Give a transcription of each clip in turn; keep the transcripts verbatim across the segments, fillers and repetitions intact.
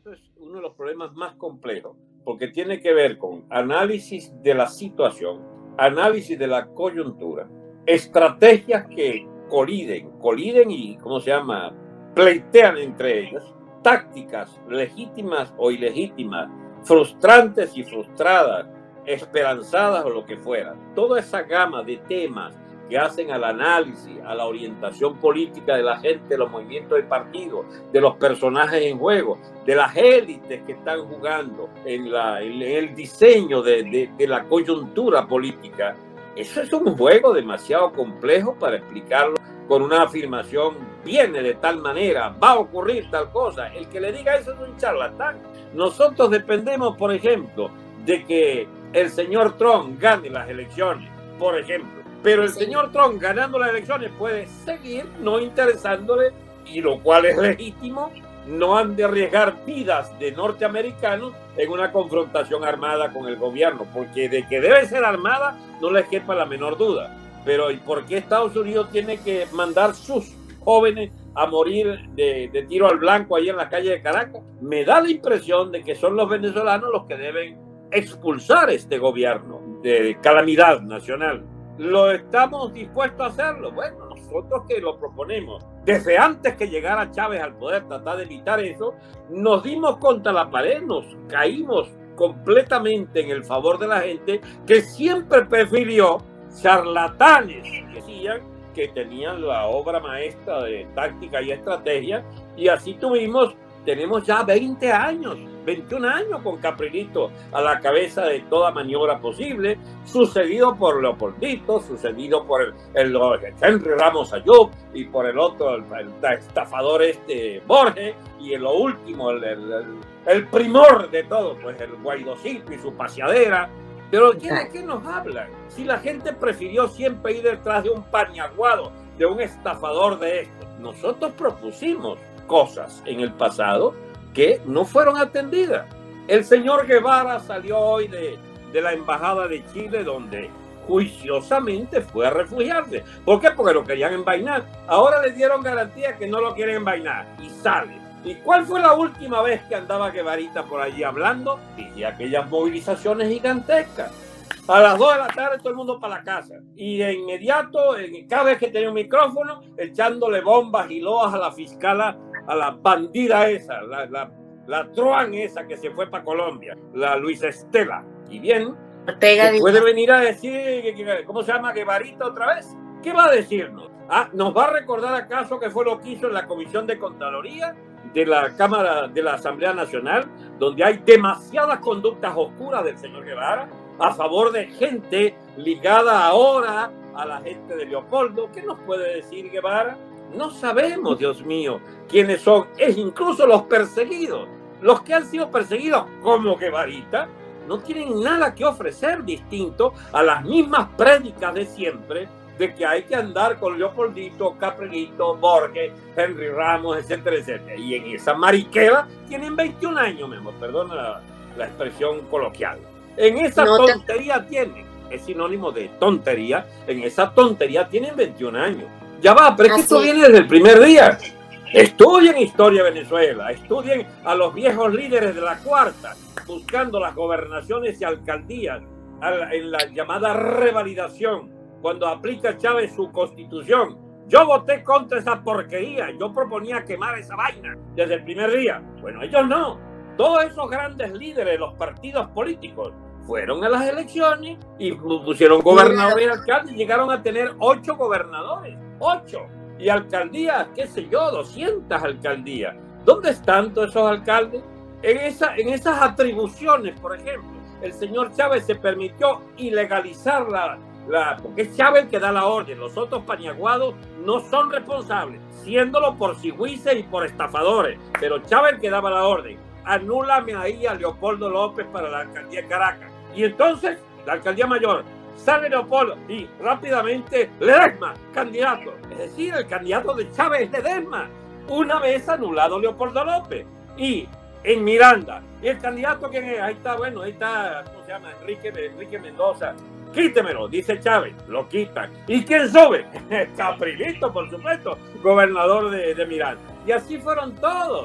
Esto es uno de los problemas más complejos, porque tiene que ver con análisis de la situación, análisis de la coyuntura, estrategias que coliden, coliden y, ¿cómo se llama?, pleitean entre ellas, tácticas legítimas o ilegítimas, frustrantes y frustradas, esperanzadas o lo que fuera. Toda esa gama de temas que hacen al análisis, a la orientación política de la gente, de los movimientos de partido, de los personajes en juego, de las élites que están jugando en, la, en el diseño de, de, de la coyuntura política. Eso es un juego demasiado complejo para explicarlo con una afirmación: viene de tal manera, va a ocurrir tal cosa. El que le diga eso es un charlatán. Nosotros dependemos, por ejemplo, de que el señor Trump gane las elecciones, por ejemplo. Pero el sí. señor Trump ganando las elecciones puede seguir no interesándole, y lo cual es legítimo. No han de arriesgar vidas de norteamericanos en una confrontación armada con el gobierno, porque de que debe ser armada no les quepa la menor duda. Pero ¿y por qué Estados Unidos tiene que mandar sus jóvenes a morir de, de tiro al blanco ahí en la calle de Caracas? Me da la impresión de que son los venezolanos los que deben expulsar este gobierno de calamidad nacional. ¿Lo estamos dispuestos a hacerlo? Bueno, nosotros que lo proponemos desde antes que llegara Chávez al poder, tratar de evitar eso, nos dimos contra la pared, nos caímos completamente en el favor de la gente que siempre prefirió charlatanes que decían que tenían la obra maestra de táctica y estrategia, y así tuvimos, tenemos ya veinte años, veintiún años con Caprilito a la cabeza de toda maniobra posible, sucedido por Leopoldito, sucedido por el, el, el Henry Ramos Ayub, y por el otro, el, el estafador este Borges, y en lo último, el, el, el, el primor de todo, pues el Guaidocito y su paseadera. Pero ¿de qué nos hablan? Si la gente prefirió siempre ir detrás de un paniaguado, de un estafador de esto. Nosotros propusimos cosas en el pasado que no fueron atendidas. El señor Guevara salió hoy de, de la embajada de Chile, donde juiciosamente fue a refugiarse. ¿Por qué? Porque lo querían envainar. Ahora le dieron garantía que no lo quieren envainar y sale. ¿Y cuál fue la última vez que andaba Guevarita por allí hablando? Y aquellas movilizaciones gigantescas. A las dos de la tarde todo el mundo para la casa. Y de inmediato, cada vez que tenía un micrófono, echándole bombas y loas a la fiscala, a la bandida esa, la, la, la truán esa que se fue para Colombia, la Luisa Estela. Y bien, ¿puede venir a decir, cómo se llama, Guevarita otra vez? ¿Qué va a decirnos? Ah, ¿nos va a recordar acaso que fue lo que hizo en la Comisión de Contraloría de la Cámara de la Asamblea Nacional, donde hay demasiadas conductas oscuras del señor Guevara a favor de gente ligada ahora a la gente de Leopoldo? ¿Qué nos puede decir Guevara? No sabemos, Dios mío, quiénes son. Es incluso los perseguidos, los que han sido perseguidos como Guevarita, no tienen nada que ofrecer distinto a las mismas prédicas de siempre, de que hay que andar con Leopoldito, Caprilito, Borges, Henry Ramos, etcétera, etcétera. Y en esa mariquera tienen veintiún años, mi amor, perdona la, la expresión coloquial. En esa no te... tontería tienen, es sinónimo de tontería, en esa tontería tienen veintiún años. Ya va, pero es que esto viene desde el primer día. Estudien historia de Venezuela, estudien a los viejos líderes de la cuarta, buscando las gobernaciones y alcaldías en la llamada revalidación, cuando aplica Chávez su constitución. Yo voté contra esa porquería, yo proponía quemar esa vaina desde el primer día. Bueno, ellos no. Todos esos grandes líderes de los partidos políticos fueron a las elecciones y pusieron gobernadores y alcaldes, y llegaron a tener ocho gobernadores, ocho, y alcaldías, qué sé yo, doscientas alcaldías. ¿Dónde están todos esos alcaldes? En, esa, en esas atribuciones, por ejemplo, el señor Chávez se permitió ilegalizar la La, porque es Chávez el que da la orden. Los otros paniaguados no son responsables, siéndolo por sigüices y por estafadores, pero Chávez el que daba la orden. Anúlame ahí a Leopoldo López para la alcaldía de Caracas. Y entonces, la alcaldía mayor, sale Leopoldo y rápidamente Ledesma, candidato. Es decir, el candidato de Chávez es Ledesma. Una vez anulado Leopoldo López. Y en Miranda, ¿y el candidato quién es? Ahí está, bueno, ahí está, ¿cómo se llama? Enrique, Enrique Mendoza. Quítemelo, dice Chávez, lo quitan. ¿Y quién sube? Caprilito, por supuesto, gobernador de, de Miranda. Y así fueron todos.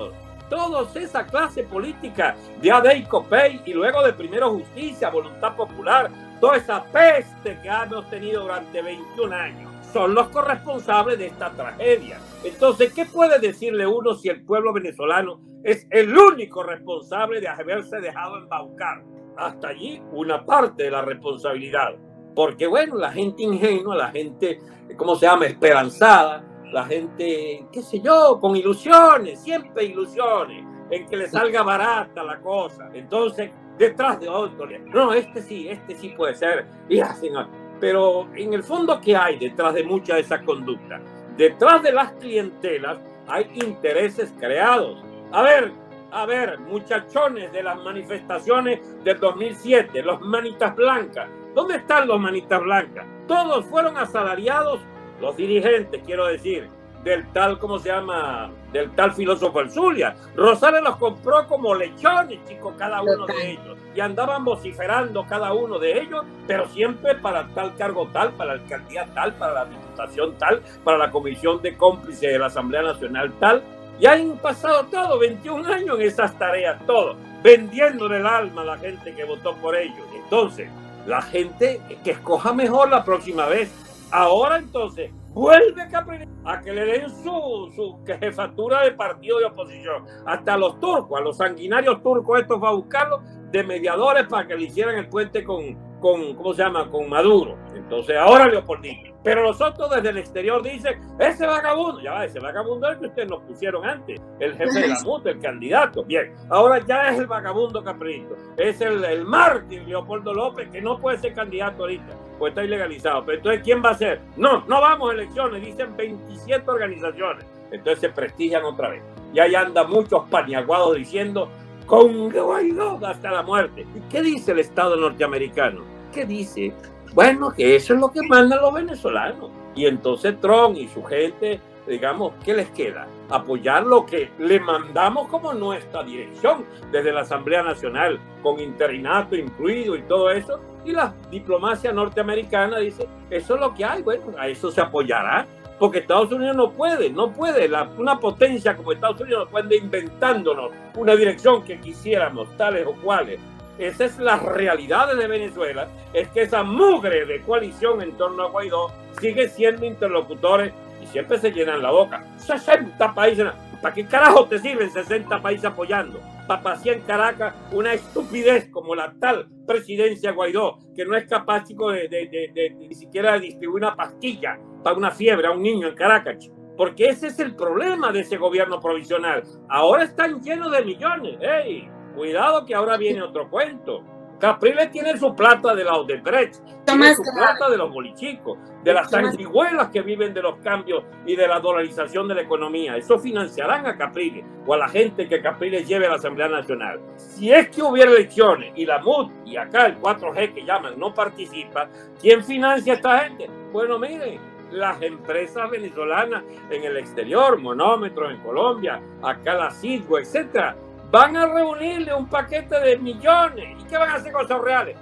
Todos esa clase política de A D I, COPEI y luego de Primero Justicia, Voluntad Popular, toda esa peste que hemos tenido durante veintiún años, son los corresponsables de esta tragedia. Entonces, ¿qué puede decirle uno si el pueblo venezolano es el único responsable de haberse dejado embaucar? Hasta allí una parte de la responsabilidad. Porque, bueno, la gente ingenua, la gente, ¿cómo se llama?, esperanzada, la gente, qué sé yo, con ilusiones, siempre ilusiones, en que le salga barata la cosa. Entonces, detrás de otro, no, este sí, este sí puede ser, y hacen, pero en el fondo, ¿qué hay detrás de mucha de esa conducta? Detrás de las clientelas hay intereses creados. A ver, a ver, muchachones de las manifestaciones del dos mil siete, los manitas blancas, ¿dónde están los manitas blancas? Todos fueron asalariados, los dirigentes, quiero decir, del tal, ¿cómo se llama?, del tal filósofo el Zulia. Rosales los compró como lechones, chicos, cada uno de ellos. Y andaban vociferando cada uno de ellos, pero siempre para tal cargo tal, para la alcaldía tal, para la diputación tal, para la comisión de cómplices de la Asamblea Nacional tal. Y han pasado todo, veintiún años en esas tareas, todo, vendiéndole el alma a la gente que votó por ellos. Entonces, la gente que escoja mejor la próxima vez. Ahora entonces, vuelve Capriles a que le den su, su jefatura de partido de oposición. Hasta los turcos, a los sanguinarios turcos estos va a buscarlos de mediadores para que le hicieran el puente con, con ¿cómo se llama?, con Maduro. Entonces ahora Leopoldino. Pero los otros desde el exterior dicen, ese vagabundo, ya va, ese vagabundo es el que ustedes nos pusieron antes, el jefe de la M U T, el candidato. Bien, ahora ya es el vagabundo Capriles, es el, el mártir Leopoldo López, que no puede ser candidato ahorita, pues está ilegalizado. Pero entonces, ¿quién va a ser? No, no vamos a elecciones, dicen veintisiete organizaciones. Entonces se prestigian otra vez. Y ahí andan muchos paniaguados diciendo, con Guaidó hasta la muerte. ¿Y qué dice el Estado norteamericano? ¿Qué dice? Bueno, que eso es lo que mandan los venezolanos. Y entonces Trump y su gente, digamos, ¿qué les queda? Apoyar lo que le mandamos como nuestra dirección desde la Asamblea Nacional, con interinato incluido y todo eso. Y la diplomacia norteamericana dice, eso es lo que hay, bueno, a eso se apoyará. Porque Estados Unidos no puede, no puede, la, una potencia como Estados Unidos no puede inventándonos una dirección que quisiéramos, tales o cuales. Esa es la realidad de Venezuela, es que esa mugre de coalición en torno a Guaidó sigue siendo interlocutores y siempre se llenan la boca. sesenta países, ¿para qué carajo te sirven sesenta países apoyando? Para pasear en Caracas una estupidez como la tal presidencia Guaidó, que no es capaz, chico, de, de, de, de, de ni siquiera de distribuir una pastilla para una fiebre a un niño en Caracas. Porque ese es el problema de ese gobierno provisional. Ahora están llenos de millones. ¡Ey! Cuidado que ahora viene otro cuento. Capriles tiene su plata de la Odebrecht, tiene su plata de los bolichicos, de las sanguijuelas que viven de los cambios y de la dolarización de la economía. Eso financiarán a Capriles o a la gente que Capriles lleve a la Asamblea Nacional. Si es que hubiera elecciones y la M U D y acá el cuatro G que llaman no participa, ¿quién financia a esta gente? Bueno, miren, las empresas venezolanas en el exterior, Monómetros en Colombia, acá la Citgo, etcétera, van a reunirle un paquete de millones. ¿Y qué van a hacer con esos reales?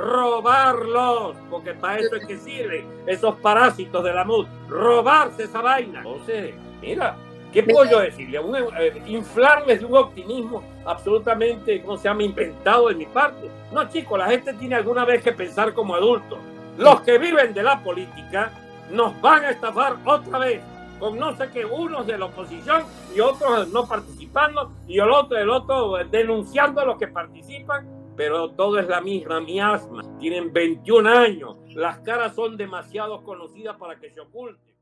Robarlos, porque para eso es que sirven esos parásitos de la M U D. Robarse esa vaina. Entonces, mira, ¿qué puedo yo decirle? Un, eh, inflarles de un optimismo absolutamente, ¿cómo se llama?, inventado de mi parte. No, chicos, la gente tiene alguna vez que pensar como adultos. Los que viven de la política nos van a estafar otra vez, con no sé qué, unos de la oposición y otros no participando y el otro, el otro denunciando a los que participan, pero todo es la misma miasma. Tienen veintiún años, las caras son demasiado conocidas para que se oculten.